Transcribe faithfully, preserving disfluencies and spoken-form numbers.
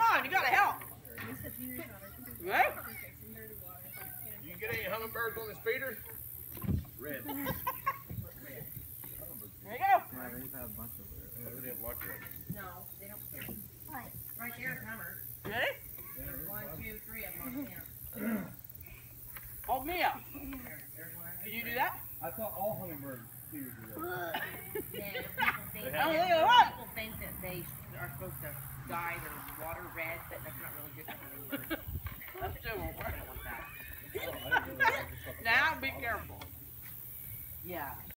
on, you gotta help. Right? You get any hummingbirds on this feeder? Red. There you go. Yeah, they've had a bunch of it. They didn't watch it. No, they don't care. Right there is Hummer. Ready? There's one, two, three of them on camp. Hold me up. There, there's one. Can you do that? I thought all hummingbird feeders were red. Yeah, people think, Oh, look at that. people think that they are supposed to dye their water red, but that's not really good for hummingbirds. That still won't work. I don't want that. Oh, I didn't realize I just thought the Now be careful. Yeah.